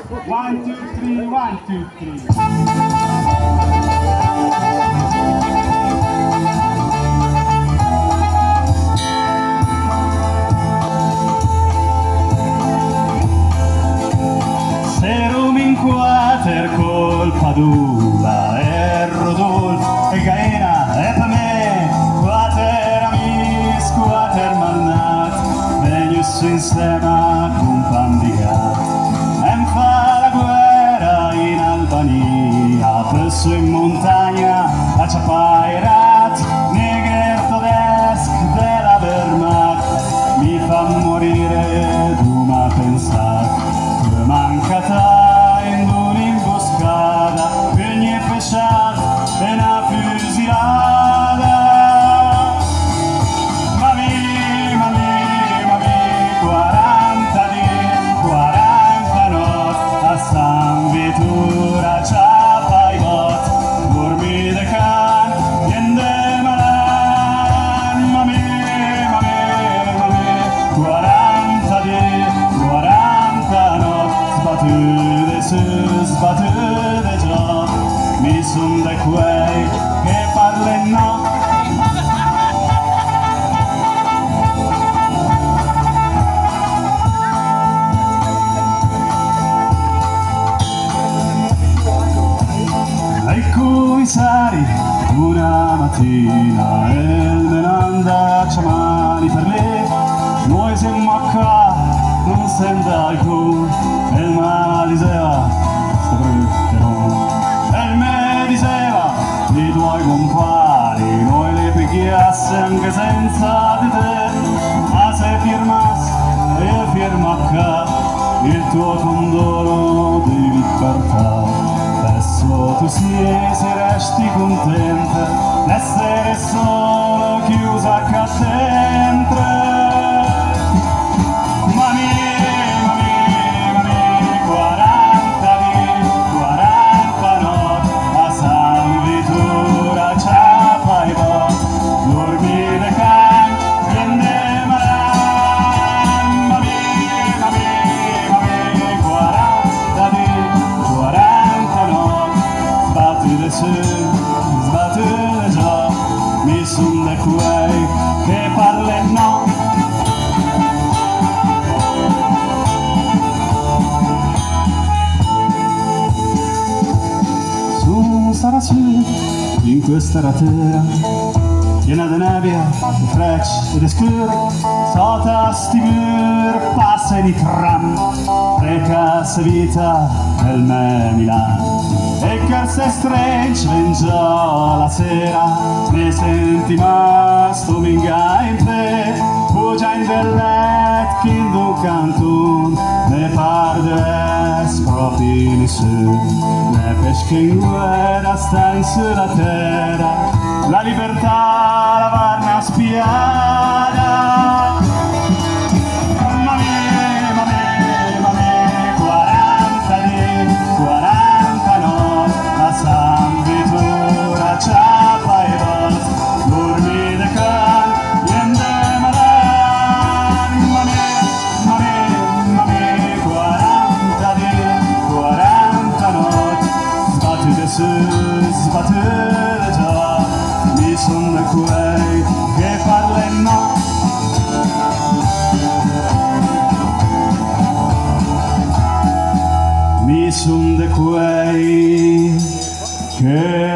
1, 2, 3, 1, 2, 3. Se Roma inquater col Padula e Rodolfo e Gaena e per me quater amis, quater malnat venius insieme con pandigat em fa la guerra in Albania presso in montagna a Ciapairat neger tedesc della Wehrmacht mi fa morire d'una pensata mancata in un'imboscata, ogni pesciata e una fusilata. Mami, 40 di, 40 notti, a San Vitura ciapa i bot, dormi de can, niente malan. Mami, 40 di, 40 notti, sbattute già, mi son da quei che parlano. Ai commissari una mattina e me ne andaccia mani per lei, noi siamo qua, non sembra alcun, e il mare diceva, sto brutto, e il me diceva, i tuoi compari, noi li picchiassi anche senza di te, ma se firmassi e firma qua, il tuo condono di libertà, adesso tu se resti contenta, d'essere solo chiusa qua dentro. Sbattute già, mi son da quei che parlano. Sarà su in questa ratera piena di nebbia, di frecce e di scuro, sotto sti muri passa di tram, recassa vita del me Milano. E che se streccia in già la sera, ne senti ma sto minga in te, pugia in del let che in un cantun, ne pardes proprio nessuno, ne pesca in guerra sta sulla terra, la libertà la varna spiata. Sbattute già, mi son da quei che parlano. Mi son da quei che